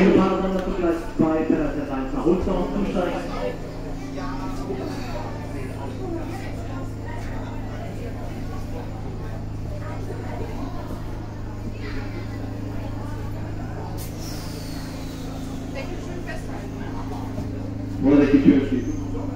Wir fahren dann auf Gleis 2, Perser 1 nach Ulster und umsteigen. Vorsicht, die Tür schließen.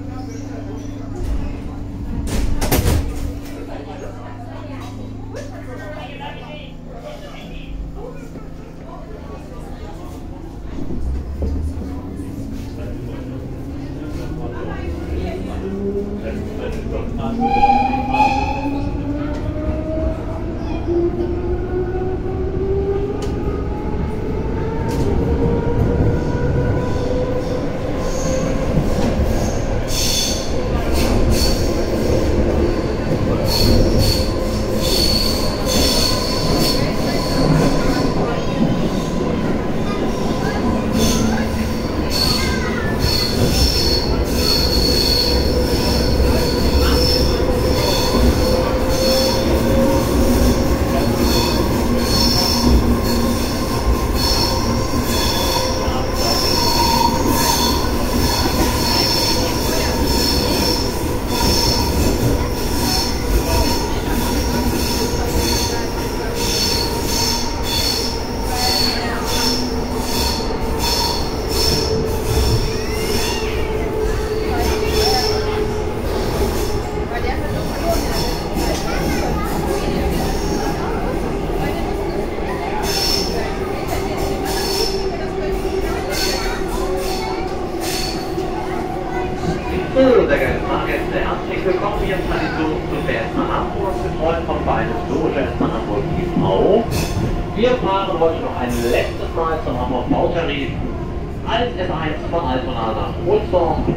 So, sehr geehrte Fahrgäste, herzlich willkommen hier im Traditionshotel nach Hamburg, betreut vom Verein Historischer S-Bahn Hamburg e.V. Wir fahren heute noch ein letztes Mal zum Hamburg-Bautarif als S1 von Altona nach Ohlsdorf.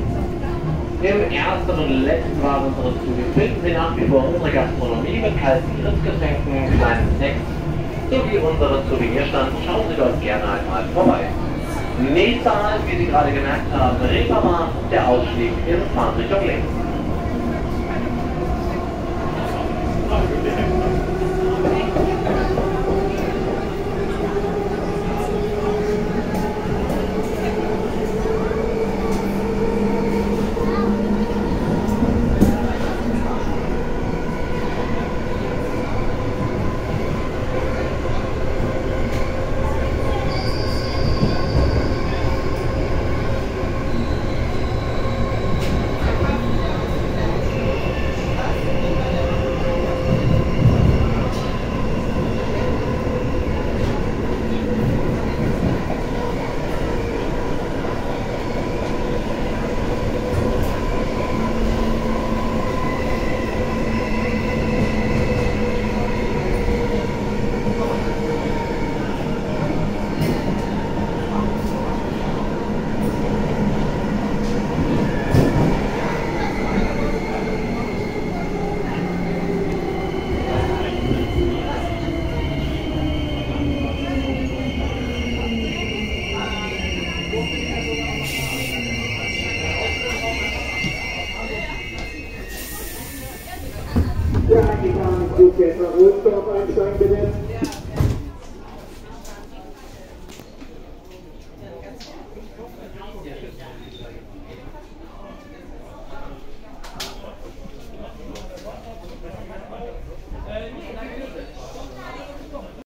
Im ersten und letzten Wagen unseres Zuges finden Sie nach wie vor unsere Gastronomie mit kalten Fritzgetränken, kleinen Snacks sowie unseren Souvenirstand. Schauen Sie dort gerne einmal vorbei. Nächster Halt, wie Sie gerade gemerkt haben, Reeperbahn, der Ausstieg in Fahrtrichtung links. Ja, die Bahn Zug jetzt nach Ohlsdorf einsteigen, bitte.